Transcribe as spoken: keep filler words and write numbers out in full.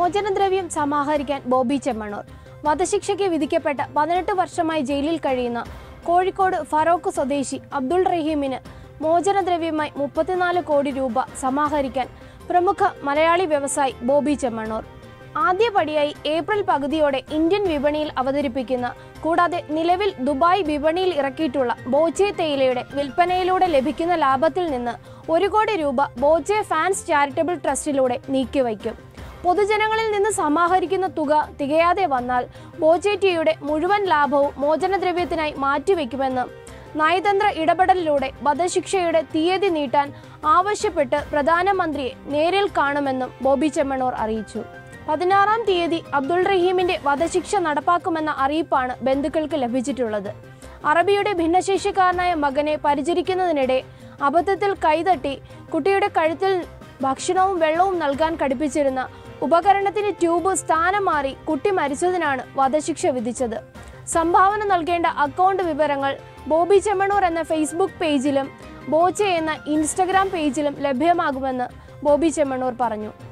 മോചനദ്രവ്യം സമാഹരിക്കാൻ ബോബി ചെമ്മണ്ണൂർ. വധശിക്ഷയ്ക്ക് വിധിക്കപ്പെട്ട പതിനെട്ട് വർഷമായി ജയിലിൽ കഴിയുന്ന കോഴിക്കോട് ഫറോക്ക് സ്വദേശി അബ്ദുൾ റഹീമിന് മോചനദ്രവ്യമായി മുപ്പത്തിനാല് കോടി രൂപ സമാഹരിക്കാൻ പ്രമുഖ മലയാളി വ്യവസായി ബോബി ചെമ്മണ്ണൂർ. ആദ്യപടിയായി ഏപ്രിൽ പകുതിയോടെ ഇന്ത്യൻ വിപണിയിൽ അവതരിപ്പിക്കുന്ന കൂടാതെ നിലവിൽ ദുബായ് വിപണിയിൽ ഇറക്കിയിട്ടുള്ള ബോച്ചെ തേയിലയുടെ വിൽപ്പനയിലൂടെ ലഭിക്കുന്ന ലാഭത്തിൽ നിന്ന് ഒരു കോടി രൂപ ബോച്ചെ ഫാൻസ് ചാരിറ്റബിൾ ട്രസ്റ്റിലൂടെ നീക്കിവയ്ക്കും. പൊതുജനങ്ങളിൽ നിന്ന് സമാഹരിക്കുന്ന തുക തികയാതെ വന്നാൽ ബോച്ചെ ടീയുടെ മുഴുവൻ ലാഭവും മോചനദ്രവ്യത്തിനായി മാറ്റിവെക്കുമെന്ന് നയതന്ത്ര ഇടപെടലിലൂടെ വധശിക്ഷയുടെ തീയതി നീട്ടാൻ ആവശ്യപ്പെട്ട് പ്രധാനമന്ത്രിയെ നേരിൽ കാണുമെന്നും ബോബി ചെമ്മണ്ണൂർ അറിയിച്ചു. പതിനാറാം തീയതി അബ്ദുൾ റഹീമിന്റെ വധശിക്ഷ നടപ്പാക്കുമെന്ന അറിയിപ്പാണ് ബന്ധുക്കൾക്ക് ലഭിച്ചിട്ടുള്ളത്. അറബിയുടെ ഭിന്നശേഷിക്കാരനായ മകനെ പരിചരിക്കുന്നതിനിടെ അബദ്ധത്തിൽ കൈതട്ടി കുട്ടിയുടെ കഴുത്തിൽ ഭക്ഷണവും വെള്ളവും നൽകാൻ ഘടിപ്പിച്ചിരുന്ന ഉപകരണത്തിന് ട്യൂബ് സ്ഥാനം മാറി കുട്ടി മരിച്ചതിനാണ് വധശിക്ഷ വിധിച്ചത്. സംഭാവന നൽകേണ്ട അക്കൗണ്ട് വിവരങ്ങൾ ബോബി ചെമ്മണ്ണൂർ എന്ന ഫേസ്ബുക്ക് പേജിലും ബോച്ചെ എന്ന ഇൻസ്റ്റഗ്രാം പേജിലും ലഭ്യമാകുമെന്ന് ബോബി ചെമ്മണ്ണൂർ പറഞ്ഞു.